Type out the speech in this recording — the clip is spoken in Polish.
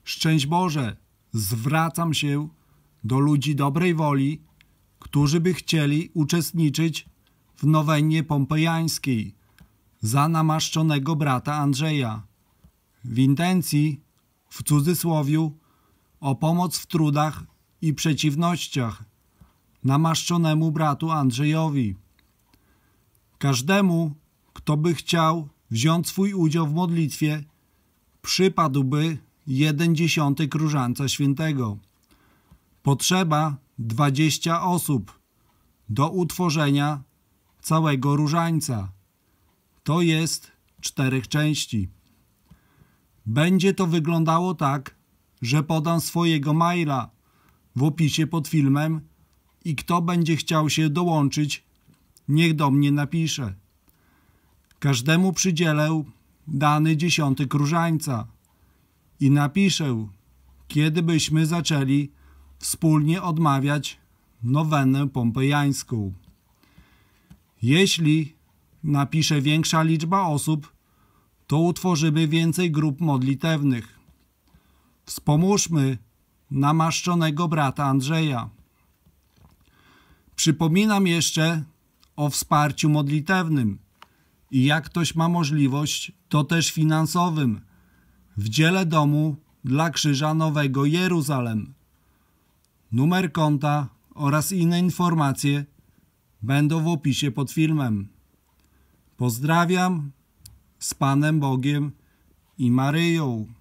Szczęść Boże, zwracam się do ludzi dobrej woli, którzy by chcieli uczestniczyć w nowennie pompejańskiej za namaszczonego brata Andrzeja. W intencji, w cudzysłowiu, o pomoc w trudach i przeciwnościach namaszczonemu bratu Andrzejowi. Każdemu, kto by chciał wziąć swój udział w modlitwie, przypadłby 1/10 różańca świętego. Potrzeba 20 osób do utworzenia całego różańca. To jest 4 części. Będzie to wyglądało tak, że podam swojego maila w opisie pod filmem i kto będzie chciał się dołączyć, niech do mnie napisze. Każdemu przydzielę dany 10 różańca i napiszę, kiedy byśmy zaczęli wspólnie odmawiać nowennę pompejańską. Jeśli napisze większa liczba osób, to utworzymy więcej grup modlitewnych. Wspomóżmy namaszczonego brata Andrzeja. Przypominam jeszcze o wsparciu modlitewnym i jak ktoś ma możliwość, to też finansowym w dziele domu dla Krzyża Nowego Jeruzalem. Numer konta oraz inne informacje będą w opisie pod filmem. Pozdrawiam z Panem Bogiem i Maryją.